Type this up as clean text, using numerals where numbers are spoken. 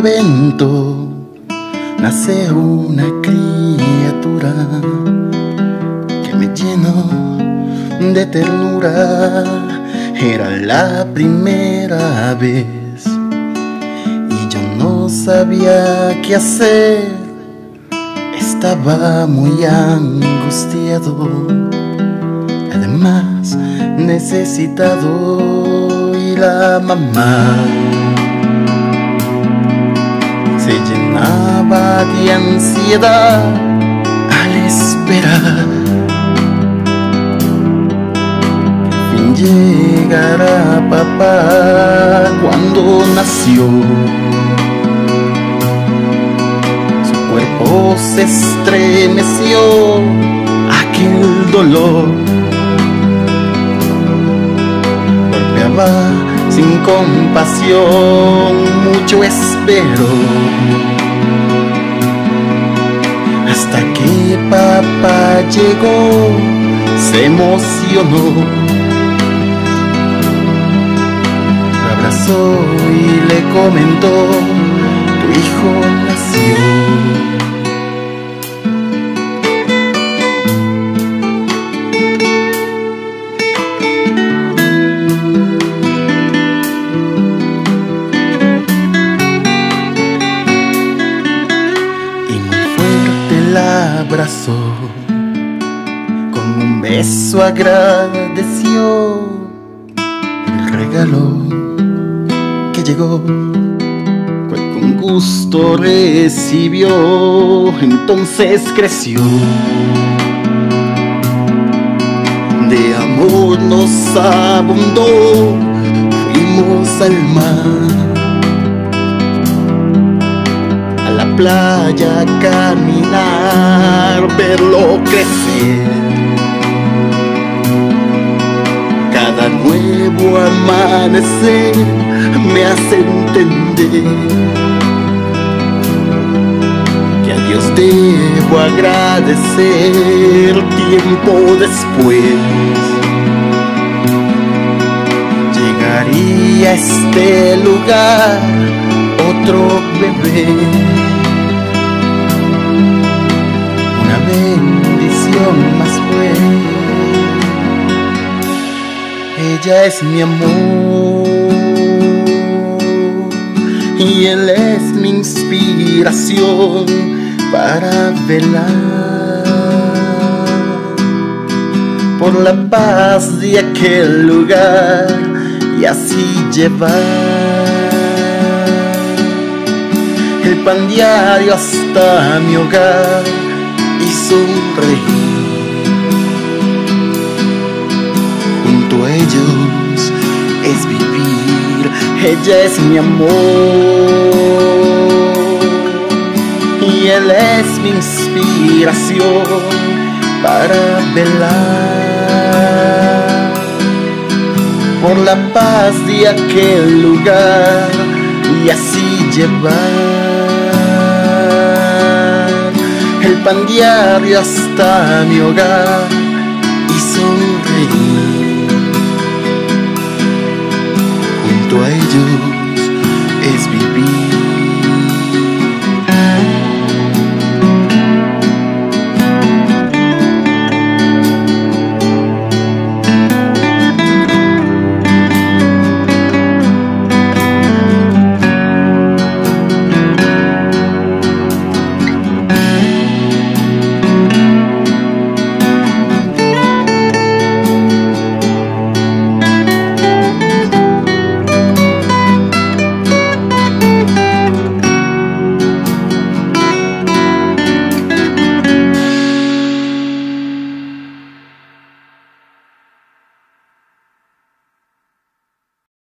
evento nace una criatura que me llenó de ternura. Era la primera vez y yo no sabía qué hacer. Estaba muy angustiado, además necesitado, y la mamá se llenaba de ansiedad al esperar que fin llegara papá. Cuando nació, su cuerpo se estremeció, aquel dolor golpeaba sin compasión. Mucho esperó hasta que papá llegó, se emocionó, lo abrazó y le comentó: tu hijo nació. Abrazó, con un beso agradeció el regalo que llegó, cual con gusto recibió. Entonces creció, de amor nos abundó, fuimos al mar, a la playa a caminar, verlo crecer. Cada nuevo amanecer me hace entender que a Dios debo agradecer. Tiempo después llegaría a este lugar otro bebé, una bendición más fue. Ella es mi amor y él es mi inspiración para velar por la paz de aquel lugar y así llevar el pan diario hasta mi hogar y sonreír. Junto a ellos es vivir. Ella es mi amor y él es mi inspiración para velar por la paz de aquel lugar y así llevar el pan diario hasta mi hogar y sonreír.